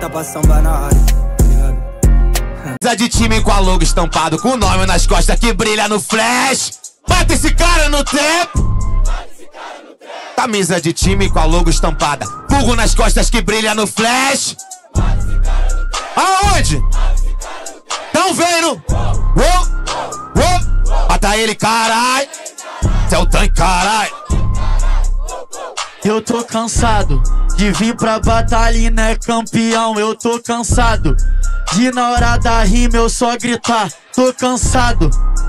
bota pra sambar na área, tá ligado? De time com a logo estampado, com o nome nas costas que brilha no flash. Bata esse cara no tempo. Camisa de time com a logo estampada, fogo nas costas que brilha no flash. Aonde? Tão vendo? Mata ele, carai. Cê é o tanque, carai. Eu tô cansado de vir pra batalha e não é campeão. Eu tô cansado de na hora da rima eu só gritar. Tô cansado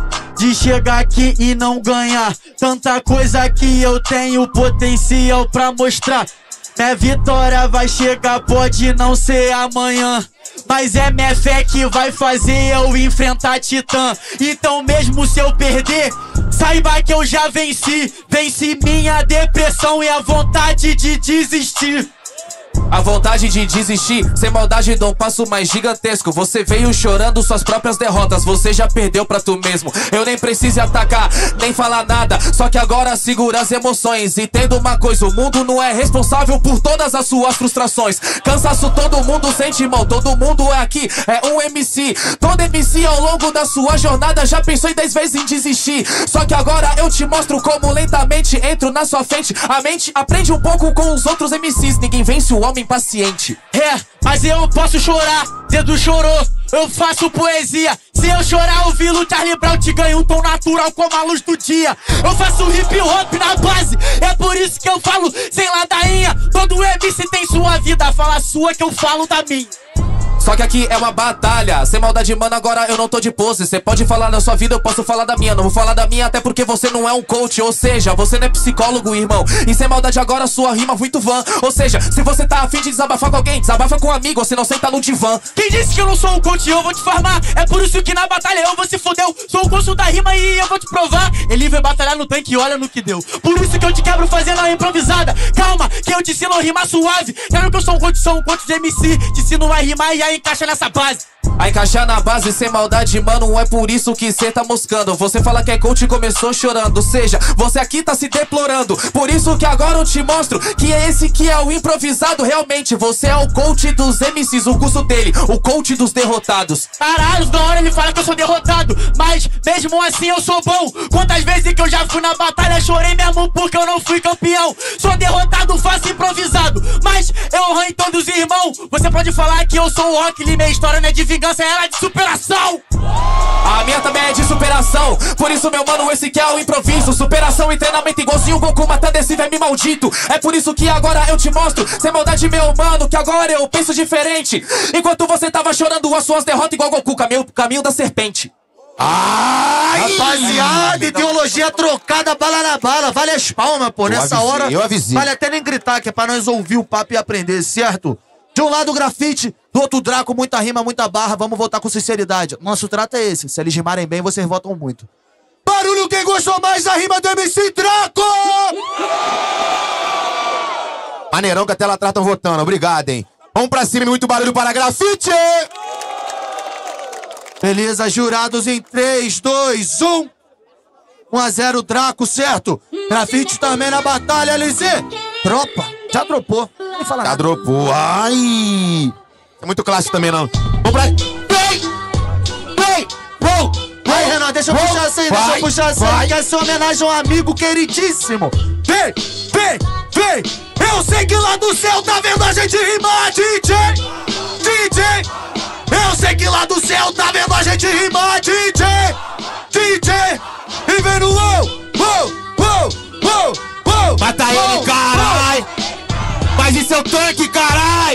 de chegar aqui e não ganhar. Tanta coisa que eu tenho potencial pra mostrar. Minha vitória vai chegar, pode não ser amanhã, mas é minha fé que vai fazer eu enfrentar Titã. Então mesmo se eu perder, saiba que eu já venci. Venci minha depressão e a vontade de desistir. A vontade de desistir, sem maldade dou um passo mais gigantesco. Você veio chorando suas próprias derrotas, você já perdeu pra tu mesmo. Eu nem preciso atacar, nem falar nada, só que agora segura as emoções. Entenda uma coisa, o mundo não é responsável por todas as suas frustrações. Cansaço todo mundo sente, irmão, todo mundo é aqui, é um MC. Todo MC ao longo da sua jornada já pensou em 10 vezes em desistir. Só que agora eu te mostro como lentamente entro na sua frente. A mente aprende um pouco com os outros MCs, ninguém vence o homem paciente. É, mas eu posso chorar, dedo chorou, eu faço poesia. Se eu chorar, ouvir o Charlie Brown te ganha um tom natural como a luz do dia. Eu faço hip hop na base, é por isso que eu falo sem ladainha. Todo MC tem sua vida, fala a sua que eu falo da minha. Só que aqui é uma batalha, sem maldade, mano, agora eu não tô de pose. Cê pode falar da sua vida, eu posso falar da minha. Não vou falar da minha até porque você não é um coach. Ou seja, você não é psicólogo, irmão. E sem maldade agora sua rima muito van. Ou seja, se você tá afim de desabafar com alguém, desabafa com um amigo, você não senta no divã. Quem disse que eu não sou um coach, eu vou te farmar. É por isso que na batalha eu vou se fudeu. Sou o coach da rima e eu vou te provar. Ele veio batalhar no tanque e olha no que deu. Por isso que eu te quebro fazendo a improvisada. Calma, que eu te ensino a rimar suave. Claro que eu sou um coach de MC. Te ensino a rimar e a encaixa nessa base. A encaixar na base sem maldade, mano, é por isso que cê tá moscando. Você fala que é coach e começou chorando, ou seja, você aqui tá se deplorando. Por isso que agora eu te mostro que é esse que é o improvisado. Realmente, você é o coach dos MCs, o curso dele, o coach dos derrotados. Caralho, da hora ele fala que eu sou derrotado, mas mesmo assim eu sou bom. Quantas vezes que eu já fui na batalha, chorei mesmo porque eu não fui campeão. Sou derrotado, faço improvisado, mas eu ranho todos os irmãos. Você pode falar que eu sou o Rock Lee, minha história não é de vingança, ela é de superação. A minha também é de superação, por isso meu mano, esse que é o improviso. Superação e treinamento igualzinho o Goku matando esse verme maldito. É por isso que agora eu te mostro, sem maldade meu mano, que agora eu penso diferente. Enquanto você tava chorando as suas derrotas igual Goku, caminho da serpente. Ai, rapaziada, ideologia trocada, bala na bala. Vale as palmas, pô, nessa hora. Eu avisei. Vale até nem gritar, que é pra nós ouvir o papo e aprender, certo? De um lado o grafite, do outro Draco, muita rima, muita barra. Vamos votar com sinceridade. Nosso trato é esse, se eles rimarem bem, vocês votam muito. Barulho quem gostou mais da rima do MC Draco! Maneirão que até lá atrás tão votando, obrigado, hein. Vamos pra cima e muito barulho para grafite! Beleza, jurados em 3, 2, 1. 1-0 Draco, certo? Grafite também na batalha, LZ. Tropa, já dropou. Nem falar Já nada. dropou, ai. É muito clássico também, não. Vamos pra... Vai, Renan, deixa eu puxar assim, deixa eu puxar assim. Quer ser homenagem a um amigo queridíssimo. Vem! Eu sei que lá do céu tá vendo a gente rimar, DJ! Eu sei que lá do céu tá vendo a gente rimar, DJ! E vem no wow! Mata ele, carai! Mas isso é o tanque, carai!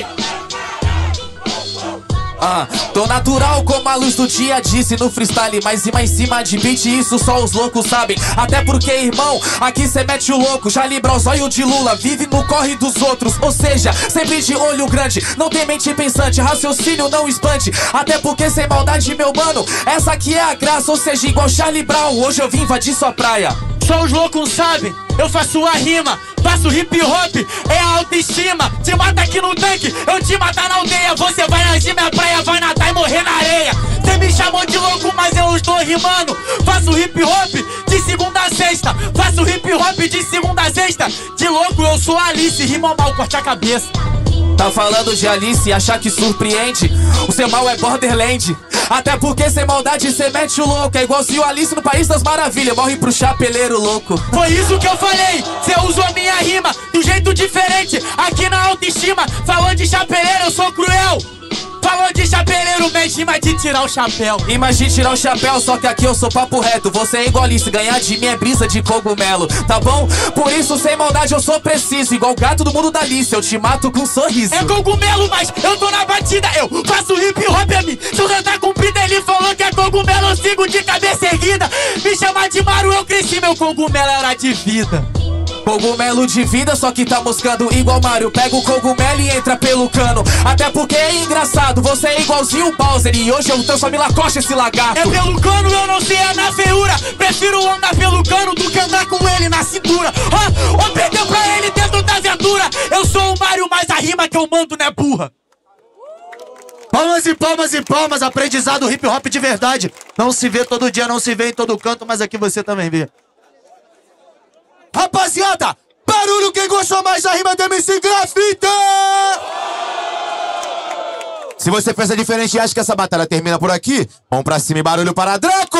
Tô natural como a luz do dia disse no freestyle, mas rima em cima de beat, isso só os loucos sabem. Até porque, irmão, aqui cê mete o louco. Já libra os olhos de Lula, vive no corre dos outros. Ou seja, sempre de olho grande, não tem mente pensante, raciocínio não expande. Até porque sem maldade, meu mano, essa aqui é a graça. Ou seja, igual Charlie Brown, hoje eu vim invadir sua praia. Só os loucos sabem, eu faço a rima, faço hip hop, é a autoestima. Te mata aqui no tanque, eu te matar na aldeia. Você vai nascer minha praia, vai nadar e morrer na areia. Cê me chamou de louco, mas eu estou rimando. Faço hip hop de segunda a sexta, faço hip hop de segunda a sexta. De louco eu sou Alice, rima mal, corte a cabeça. Tá falando de Alice e achar que surpreende? O seu mal é Borderland. Até porque sem maldade cê mete o louco. É igualzinho Alice no País das Maravilhas. Morre pro chapeleiro louco. Foi isso que eu falei, cê usou a minha rima de um jeito diferente, aqui na autoestima. Falou de chapeleiro, eu sou cruel. Falou de chapeleiro, mente, mas de tirar o chapéu. Imagine tirar o chapéu, só que aqui eu sou papo reto. Você é igual Alice, ganhar de mim é brisa de cogumelo, tá bom? Por isso, sem maldade, eu sou preciso. Igual o gato do mundo da Alice, eu te mato com um sorriso. É cogumelo, mas eu tô na batida, eu faço hip hop a mim. Se eu cantar com Pita, ele falou que é cogumelo, eu sigo de cabeça erguida. Me chamar de Maru, eu cresci, meu cogumelo era de vida. Cogumelo de vida, só que tá moscando igual Mario. Pega o cogumelo e entra pelo cano. Até porque é engraçado, você é igualzinho o Bowser. E hoje eu transformo em Lacoste esse lagarto. É pelo cano, eu não sei, é na feiura. Prefiro andar pelo cano do que andar com ele na cintura. Ou perdeu pra ele dentro da aventura. Eu sou o Mario, mas a rima que eu mando não é burra. Palmas e palmas e palmas, aprendizado hip hop de verdade. Não se vê todo dia, não se vê em todo canto, mas aqui você também vê. Rapaziada, barulho quem gostou mais da rima do MC Grafite! Se você pensa diferente e acha que essa batalha termina por aqui, vamos pra cima e barulho para Draco!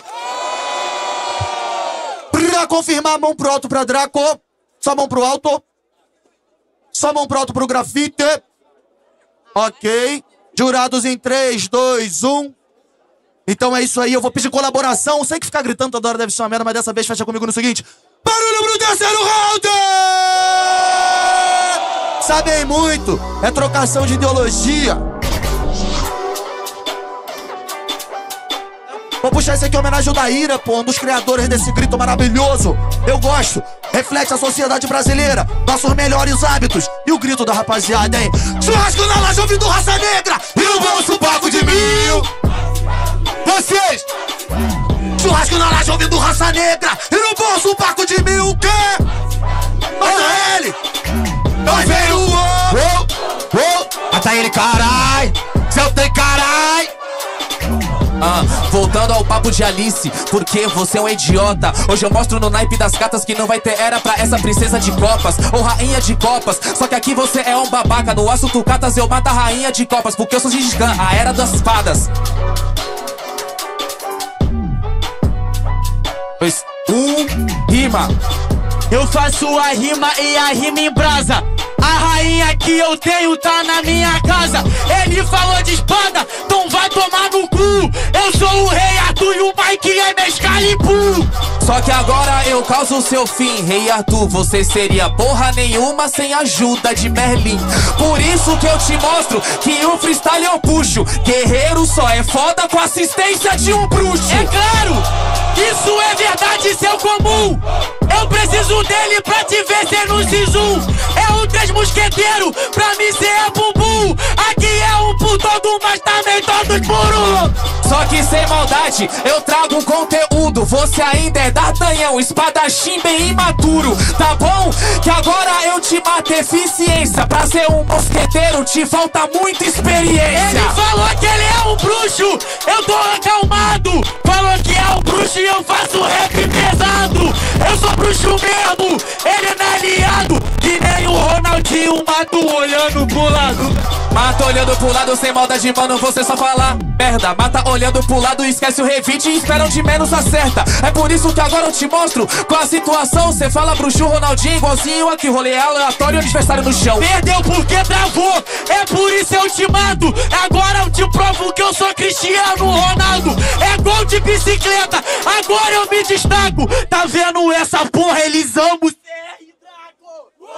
Pra confirmar, mão pro alto pra Draco. Só mão pro alto. Só mão pro alto pro Grafite. Ok. Jurados em 3, 2, 1. Então é isso aí, eu vou pedir colaboração. Eu sei que ficar gritando toda hora deve ser uma merda, mas dessa vez fecha comigo no seguinte. Barulho pro terceiro round! Sabem muito, é trocação de ideologia. Vou puxar esse aqui em homenagem ao Daíra, pô, um dos criadores desse grito maravilhoso. Eu gosto, reflete a sociedade brasileira, nossos melhores hábitos e o grito da rapaziada, hein? Churrasco na laje ouvindo Raça Negra e no bolso pago de 1000. Vocês! Churrasco na laje ouvindo Raça Negra e no bolso um paco de 1000, o quê? Mata ele! Nós veio o Mata ele, carai! Seu tem carai! Voltando ao papo de Alice, porque você é um idiota. Hoje eu mostro no naipe das cartas que não vai ter era pra essa princesa de copas ou rainha de copas. Só que aqui você é um babaca. No assunto cartas eu mato a rainha de copas, porque eu sou Gengis Khan, a era das espadas. 2, 1, rima. Eu faço a rima e a rima em brasa. A rainha que eu tenho tá na minha casa. Ele falou de espada, então vai tomar no cu. Eu sou o rei Arthur e o Mike é meu Excalibur. Só que agora eu causo o seu fim. Rei Arthur, você seria porra nenhuma sem a ajuda de Merlin. Por isso que eu te mostro que o freestyle eu puxo. Guerreiro só é foda com assistência de um bruxo. É claro, isso é verdade, seu comum. Eu preciso dele pra te ver cê no Zizum. É o 3 mosqueteiro, pra mim cê é bumbum. Aqui é um por todo, mas também todos por um. Só que sem maldade, eu trago um conteúdo. Você ainda é D'Artagnan, espadachim bem imaturo. Tá bom? Que agora eu te mato eficiência. Pra ser um mosqueteiro te falta muita experiência. Ele falou que ele é um bruxo, eu tô acalmado. Falou que é um bruxo e eu faço rap pesado. Eu sou bruxo mesmo, ele não é aliado. Que nem o Ronaldinho, mato olhando pro lado. Mata olhando pro lado, sem maldade, mano, você só fala merda. Mata olhando pro lado, esquece o revide e espera onde menos acerta. É por isso que agora eu te mostro qual a situação. Cê fala bruxo, Ronaldinho, igualzinho aqui, rolê aleatório, adversário no chão. Perdeu porque travou, é por isso eu te mato. Agora eu te provo que eu sou Cristiano Ronaldo. É gol de bicicleta, agora eu me destaco. Tá vendo essa porra, eles amam o CR Draco.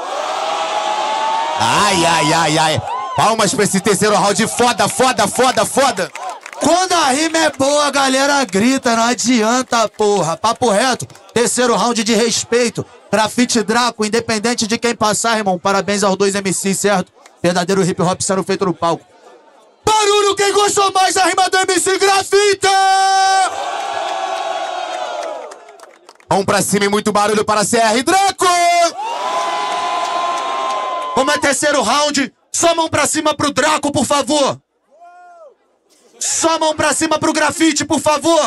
Ai, ai, ai, ai. Palmas pra esse terceiro round foda, foda, foda, foda. Quando a rima é boa, a galera grita, não adianta, porra. Papo reto, terceiro round de respeito. Grafite Draco, independente de quem passar, irmão. Parabéns aos dois MCs, certo? Verdadeiro hip hop sendo feito no palco. Barulho quem gostou mais da rima do MC Grafite! Vamos pra cima e muito barulho para CR Draco! Como é terceiro round, só mão pra cima pro Draco, por favor. Só mão pra cima pro Grafite, por favor.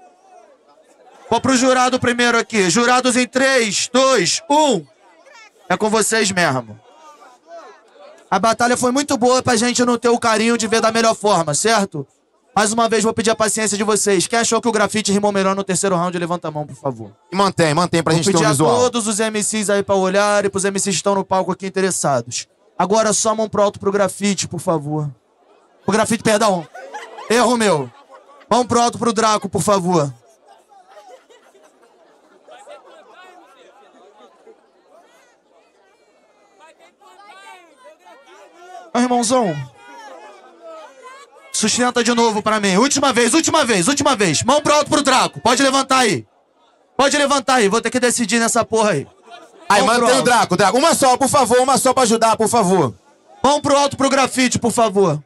Vou pro jurado primeiro aqui. Jurados em 3, 2, 1. É com vocês mesmo. A batalha foi muito boa pra gente não ter o carinho de ver da melhor forma, certo? Mais uma vez vou pedir a paciência de vocês. Quem achou que o grafite rimou melhor no terceiro round, levanta a mão, por favor. E mantém pra gente ter um Vou pedir a visual. todos os MCs aí pra olhar e pros MCs que estão no palco aqui interessados. Agora só mão pro alto pro grafite, por favor. Pro grafite, perdão. Erro meu. Mão pro alto pro Draco, por favor. Ô, irmãozão. Sustenta de novo pra mim. Última vez. Mão pro alto pro Draco. Pode levantar aí. Vou ter que decidir nessa porra aí. Aí, Mão pro mantém o alto. Draco. Uma só, por favor. Uma só pra ajudar, por favor. Mão pro alto pro grafite, por favor.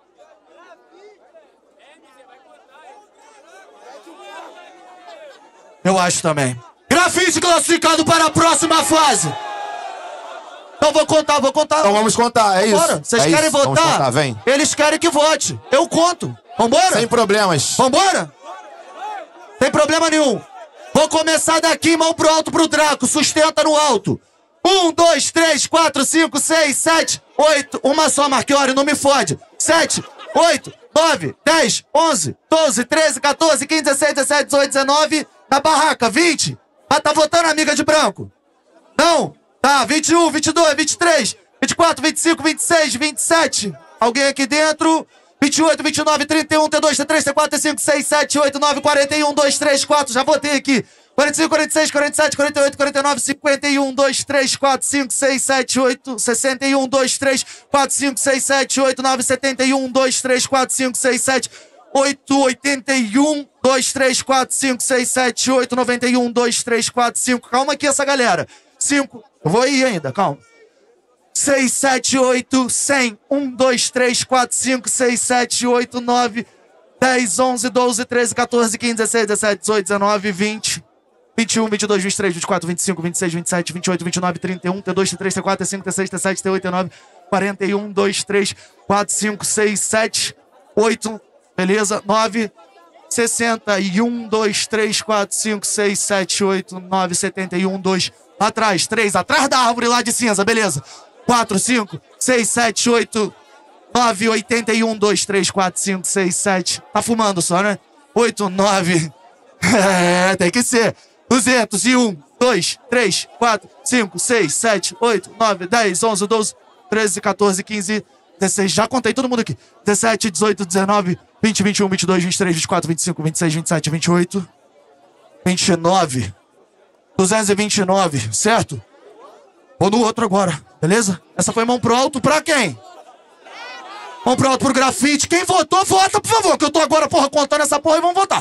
Eu acho também. Grafite classificado para a próxima fase. Então vou contar. Então vamos contar, é isso. Bora. Vocês É querem isso. Vamos votar? contar, vem. Eles querem que vote. Eu conto. Vambora? Sem problemas. Vambora? Sem problema nenhum. Vou começar daqui, mão pro alto pro Draco. Sustenta no alto. 1, 2, 3, 4, 5, 6, 7, 8. Uma só, Marchiori, não me fode. 7, 8, 9, 10, 11, 12, 13, 14, 15, 16, 17, 18, 19. Na barraca, 20. Ah, tá votando, amiga de branco? Não. Tá, 21, 22, 23, 24, 25, 26, 27. Alguém aqui dentro? 28, 29, 31, T2, T3, T4, T5, T6, 7, 8, 9, 41, 2, 3, 4. Já votei aqui. 45, 46, 47, 48, 49, 51, 2, 3, 4, 5, 6, 7, 8, 61, 2, 3, 4, 5, 6, 7, 8, 9, 71, 2, 3, 4, 5, 6, 7, 8, 81, 2, 3, 4, 5, 6, 7, 8, 91, 2, 3, 4, 5. Calma aqui essa galera. 5, eu vou ir ainda, calma. 6, 7, 8, 100. 1, 2, 3, 4, 5, 6, 7, 8, 9, 10, 11, 12, 13, 14, 15, 16, 17, 18, 19, 20, 21, 22, 23, 24, 25, 26, 27, 28, 29, 31, T2, T3, T4, T5, T6, T7, T8, T9, 41, 2, 3, 4, 5, 6, 7, 8, beleza, 9, 61, 2, 3, 4, 5, 6, 7, 8, 9, 71, 2, atrás, 3, atrás da árvore lá de cinza, beleza. 4, 5, 6, 7, 8, 9, 81, 2, 3, 4, 5, 6, 7. Tá fumando só, né? 8, 9. É, tem que ser. 201, 2, 3, 4, 5, 6, 7, 8, 9, 10, 11, 12, 13, 14, 15, 16. Já contei todo mundo aqui. 17, 18, 19, 20, 21, 22, 23, 24, 25, 26, 27, 28, 29. 229, certo? Vou no outro agora, beleza? Essa foi mão pro alto pra quem? Mão pro alto pro grafite. Quem votou, vota, por favor, que eu tô agora, porra, contando essa porra e vamos votar.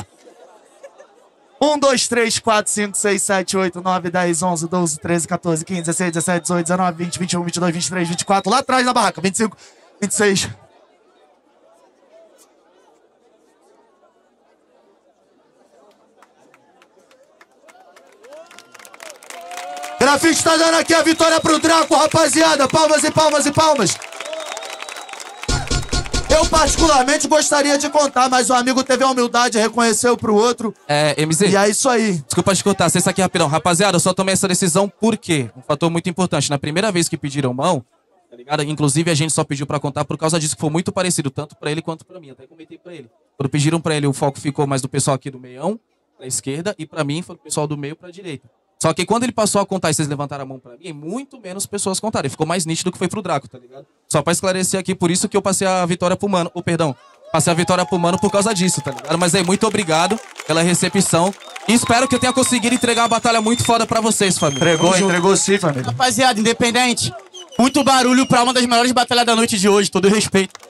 1, 2, 3, 4, 5, 6, 7, 8, 9, 10, 11, 12, 13, 14, 15, 16, 17, 18, 19, 20, 21, 22, 23, 24. Lá atrás na barraca. 25, 26. Grafite tá dando aqui a vitória pro Draco, rapaziada. Palmas e palmas e palmas. Eu particularmente gostaria de contar, mas o amigo teve a humildade, reconheceu pro outro. MZ. E é isso aí. Desculpa te cortar, cessa aqui rapidão. Rapaziada, eu só tomei essa decisão porque um fator muito importante. Na primeira vez que pediram mão, tá ligado? Inclusive a gente só pediu pra contar por causa disso, que foi muito parecido, tanto pra ele quanto pra mim. Até comentei pra ele. Quando pediram pra ele, o foco ficou mais do pessoal aqui do meião, pra esquerda, e pra mim foi o pessoal do meio pra direita. Só que quando ele passou a contar e vocês levantaram a mão pra mim, muito menos pessoas contaram. E ficou mais nítido que foi pro Draco, tá ligado? Só pra esclarecer aqui, por isso que eu passei a vitória pro Mano. Passei a vitória pro Mano por causa disso, tá ligado? Mas aí, muito obrigado pela recepção. E espero que eu tenha conseguido entregar uma batalha muito foda pra vocês, família. Entregou sim, família. Rapaziada, independente, muito barulho pra uma das melhores batalhas da noite de hoje, todo respeito.